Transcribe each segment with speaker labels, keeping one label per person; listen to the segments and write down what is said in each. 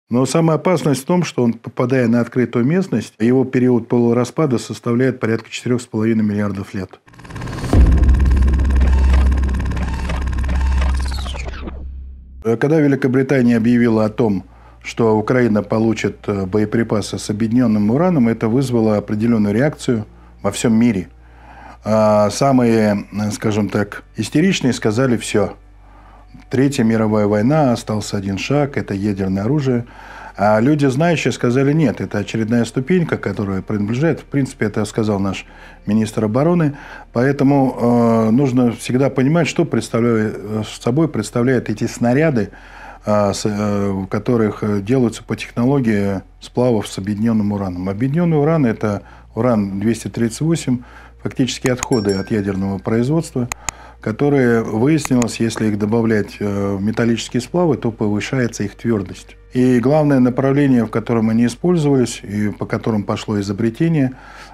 Speaker 1: Но самая опасность в том, что он, попадая на открытую местность, его период полураспада составляет порядка 4,5 миллиардов лет. Когда Великобритания объявила о том, что Украина получит боеприпасы с объединенным ураном, это вызвало определенную реакцию во всем мире. Самые, скажем так, истеричные сказали: все, Третья мировая война, остался один шаг, это ядерное оружие. А люди, знающие, сказали: нет, это очередная ступенька, которая принадлежит. В принципе, это сказал наш министр обороны. Поэтому нужно всегда понимать, что собой представляют эти снаряды, в которых делаются по технологии сплавов с объединенным ураном. Объединенный уран – это уран-238, фактически отходы от ядерного производства, которые, выяснилось, если их добавлять в металлические сплавы, то повышается их твердость. И главное направление, в котором они использовались и по которым пошло изобретение,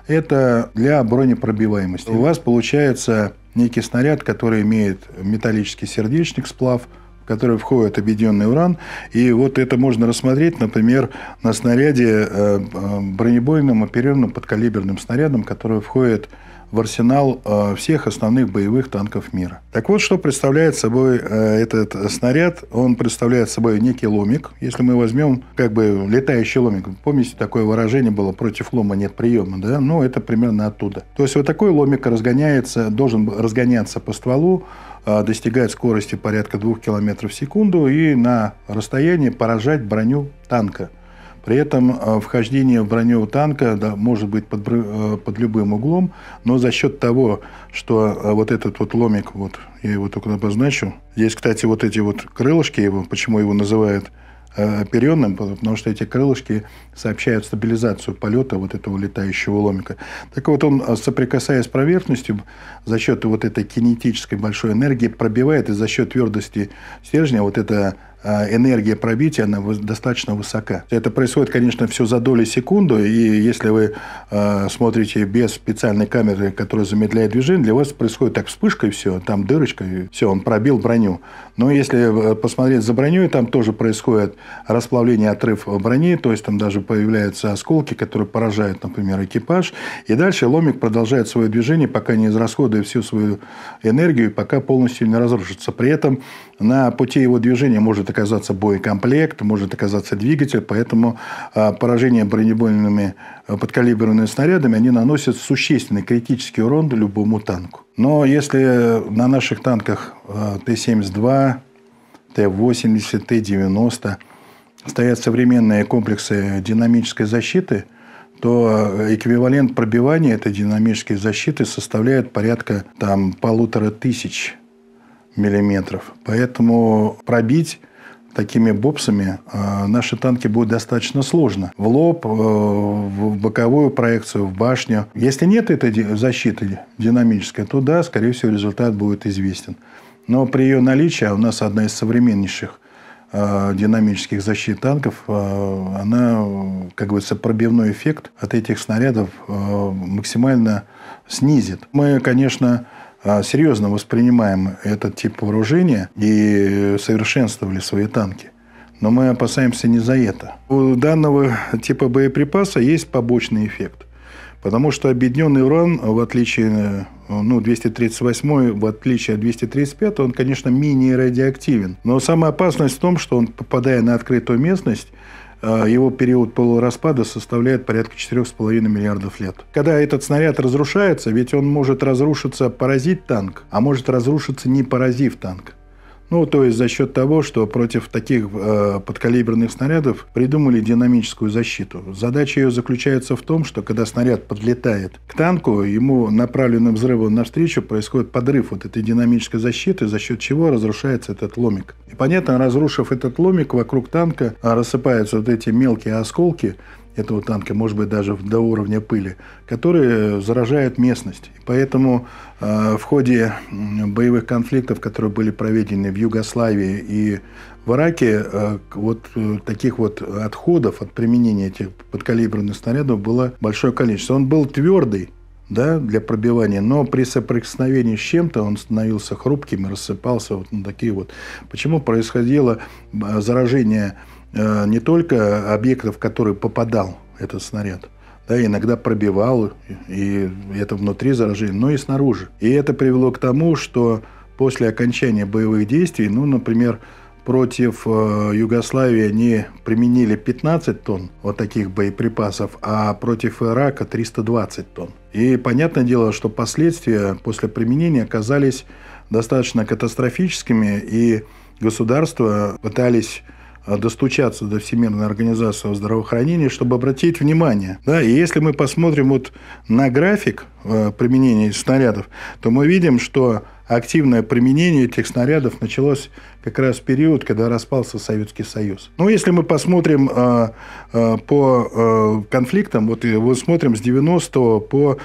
Speaker 1: это для бронепробиваемости. У вас получается некий снаряд, который имеет металлический сердечник, сплав, в который входит объединенный уран. И вот это можно рассмотреть, например, на снаряде бронебойным, оперированным подкалиберным снарядом, который входит в арсенал всех основных боевых танков мира. Так вот, что представляет собой этот снаряд? Он представляет собой некий ломик. Если мы возьмем как бы летающий ломик, помните, такое выражение было: против лома нет приема, да? Ну, это примерно оттуда. То есть вот такой ломик должен разгоняться по стволу, достигать скорости порядка 2 км в секунду и на расстоянии поражать броню танка. При этом вхождение в броню танка может быть под любым углом, но за счет того, что вот этот вот ломик, вот я его только обозначу. Здесь, кстати, вот эти вот крылышки, почему его называют оперенным, потому что эти крылышки сообщают стабилизацию полета вот этого летающего ломика. Так вот, он, соприкасаясь с поверхностью, за счет вот этой кинетической большой энергии пробивает, и за счет твердости стержня вот эта энергия пробития, она достаточно высока. Это происходит, конечно, все за доли секунды, и если вы смотрите без специальной камеры, которая замедляет движение, для вас происходит так: вспышка, и все, там дырочка, и все, он пробил броню. Но если посмотреть за броней, там тоже происходит расплавление, отрыв брони, то есть там даже появляются осколки, которые поражают, например, экипаж, и дальше ломик продолжает свое движение, пока не израсходует всю свою энергию, пока полностью не разрушится. При этом на пути его движения может оказаться боекомплект, может оказаться двигатель, поэтому поражение бронебойными подкалиберными снарядами, они наносят существенный критический урон любому танку. Но если на наших танках Т-72, Т-80, Т-90 стоят современные комплексы динамической защиты, то эквивалент пробивания этой динамической защиты составляет порядка 1500 миллиметров. Поэтому пробить такими бопсами наши танки будут достаточно сложно. В лоб, в боковую проекцию, в башню. Если нет этой защиты динамической, то да, скорее всего, результат будет известен. Но при ее наличии, а у нас одна из современнейших динамических защит танков, она, как говорится, пробивной эффект от этих снарядов максимально снизит. Мы, конечно, серьезно воспринимаем этот тип вооружения и совершенствовали свои танки. Но мы опасаемся не за это. У данного типа боеприпаса есть побочный эффект. Потому что объединенный уран, в отличие, 238, в отличие от 235, он, конечно, менее радиоактивен. Но самая опасность в том, что он, попадая на открытую местность, его период полураспада составляет порядка 4,5 миллиардов лет. Когда этот снаряд разрушается, ведь он может разрушиться, поразить танк, а может разрушиться, не поразив танк. То есть за счет того, что против таких подкалиберных снарядов придумали динамическую защиту. Задача ее заключается в том, что когда снаряд подлетает к танку, ему направленным взрывом навстречу происходит подрыв вот этой динамической защиты, за счет чего разрушается этот ломик. И понятно, разрушив этот ломик, вокруг танка рассыпаются вот эти мелкие осколки этого танка, может быть, даже до уровня пыли, которые заражают местность. И поэтому в ходе боевых конфликтов, которые были проведены в Югославии и в Ираке, вот таких вот отходов от применения этих подкалиберных снарядов было большое количество. Он был твердый, да, для пробивания, но при соприкосновении с чем-то он становился хрупким и рассыпался вот на такие вот. Почему происходило заражение не только объектов, в которые попадал этот снаряд, да, иногда пробивал, и это внутри заражения, но и снаружи. И это привело к тому, что после окончания боевых действий, ну, например, против Югославии они применили 15 тонн вот таких боеприпасов, а против Ирака 320 тонн. И понятное дело, что последствия после применения оказались достаточно катастрофическими, и государства пытались достучаться до Всемирной организации здравоохранения, чтобы обратить внимание. Да, и если мы посмотрим вот на график применения снарядов, то мы видим, что активное применение этих снарядов началось как раз в период, когда распался Советский Союз. Ну, если мы посмотрим по конфликтам, вот смотрим с 90 по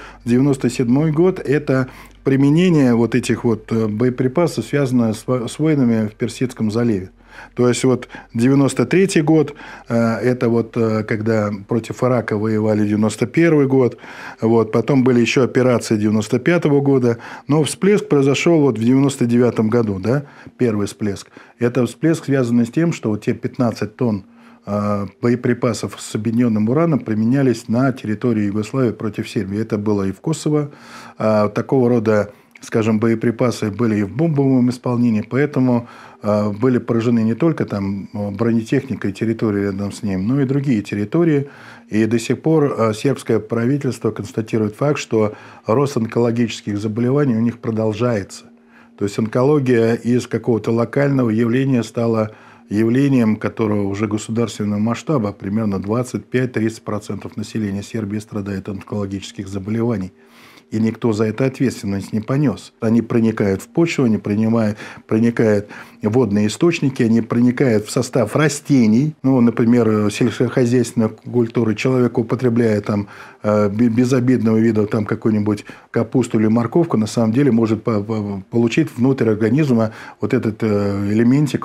Speaker 1: 97 год, это применение вот этих вот боеприпасов, связанное с войнами в Персидском заливе. То есть, вот 93 год, это вот когда против Ирака воевали 91 год, вот, потом были еще операции 95 года, но всплеск произошел вот в 99 году, да, первый всплеск. Это всплеск связан с тем, что вот те 15 тонн боеприпасов с объединенным ураном применялись на территории Югославии против Сербии. Это было и в Косово. Такого рода, скажем, боеприпасы были и в бомбовом исполнении, поэтому были поражены не только там бронетехника и территории рядом с ним, но и другие территории. И до сих пор сербское правительство констатирует факт, что рост онкологических заболеваний у них продолжается. То есть онкология из какого-то локального явления стала явлением, которого уже государственного масштаба, примерно 25-30% населения Сербии страдает от онкологических заболеваний. И никто за это ответственность не понес. Они проникают в почву, они проникают в водные источники, они проникают в состав растений. Ну, например, сельскохозяйственные культуры. Человек, употребляя там безобидного вида там какую-нибудь капусту или морковку, на самом деле может получить внутрь организма вот этот элементик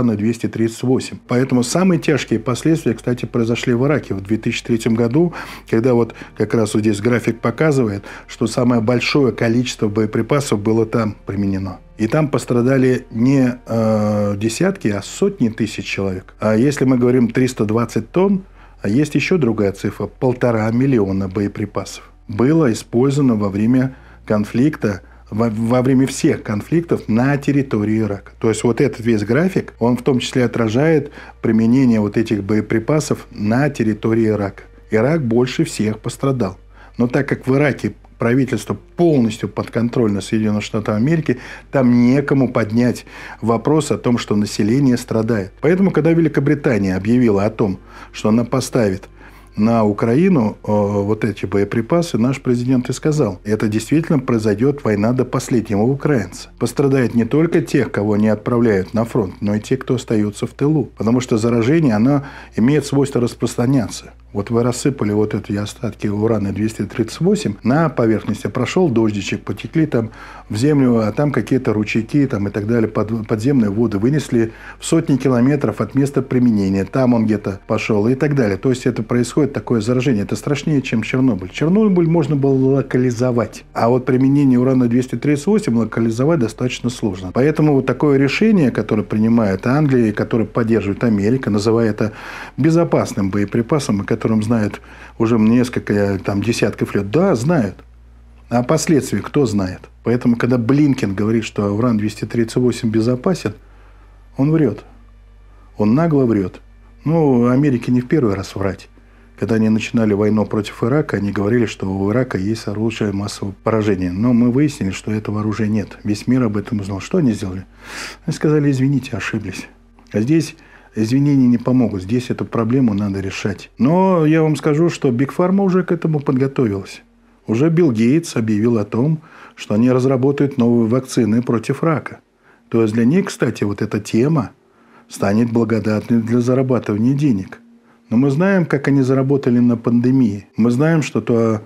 Speaker 1: урана-238. Поэтому самые тяжкие последствия, кстати, произошли в Ираке в 2003 году, когда вот как раз вот здесь график показывает, что самое большое количество боеприпасов было там применено. И там пострадали не десятки, а сотни тысяч человек. А если мы говорим 320 тонн, а есть еще другая цифра – 1,5 миллиона боеприпасов было использовано во время конфликта, во время всех конфликтов на территории Ирака. То есть вот этот весь график, он в том числе отражает применение вот этих боеприпасов на территории Ирака. Ирак больше всех пострадал. Но так как в Ираке правительство полностью подконтрольно Соединенных Штатов Америки, там некому поднять вопрос о том, что население страдает. Поэтому, когда Великобритания объявила о том, что она поставит на Украину вот эти боеприпасы, наш президент и сказал, это действительно произойдет война до последнего украинца. Пострадает не только тех, кого не отправляют на фронт, но и те, кто остается в тылу. Потому что заражение, оно имеет свойство распространяться. Вот вы рассыпали вот эти остатки урана-238 на поверхности. Прошел дождичек, потекли там в землю, а там какие-то ручейки там, и так далее, подземные воды вынесли в сотни километров от места применения. Там он где-то пошел и так далее. То есть это происходит такое заражение. Это страшнее, чем Чернобыль. Чернобыль можно было локализовать. А вот применение урана-238 локализовать достаточно сложно. Поэтому вот такое решение, которое принимает Англия, которое поддерживает Америка, называя это безопасным боеприпасом, о котором знают уже несколько там, десятков лет. Да, знают. А последствия кто знает? Поэтому, когда Блинкен говорит, что уран-238 безопасен, он врет. Он нагло врет. Ну, Америке не в первый раз врать. Когда они начинали войну против Ирака, они говорили, что у Ирака есть оружие массового поражения. Но мы выяснили, что этого оружия нет. Весь мир об этом узнал. Что они сделали? Они сказали, извините, ошиблись. А здесь извинения не помогут. Здесь эту проблему надо решать. Но я вам скажу, что Биг Фарма уже к этому подготовилась. Уже Билл Гейтс объявил о том, что они разработают новые вакцины против рака. То есть для них, кстати, вот эта тема станет благодатной для зарабатывания денег. Но мы знаем, как они заработали на пандемии. Мы знаем, что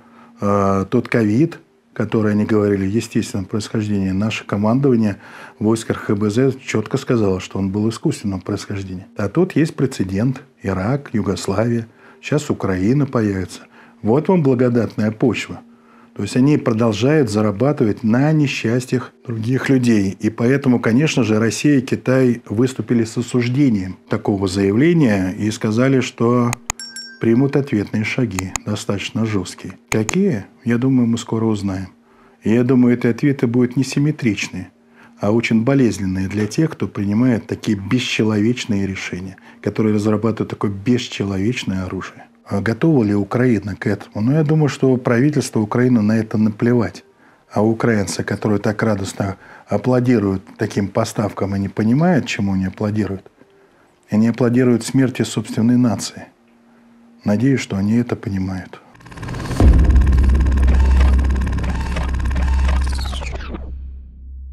Speaker 1: тот ковид, который они говорили, естественного происхождения, наше командование в войсках ХБЗ четко сказало, что он был искусственного происхождения. А тут есть прецедент. Ирак, Югославия. Сейчас Украина появится. Вот вам благодатная почва. То То есть они продолжают зарабатывать на несчастьях других людей. И поэтому, конечно же, Россия и Китай выступили с осуждением такого заявления и сказали, что примут ответные шаги, достаточно жесткие. Какие? Я думаю, мы скоро узнаем. И я думаю, эти ответы будут не симметричные, а очень болезненные для тех, кто принимает такие бесчеловечные решения, которые разрабатывают такое бесчеловечное оружие. А готова ли Украина к этому? Ну, я думаю, что правительство Украины на это наплевать. А украинцы, которые так радостно аплодируют таким поставкам, они понимают, чему они аплодируют. Они аплодируют смерти собственной нации. Надеюсь, что они это понимают.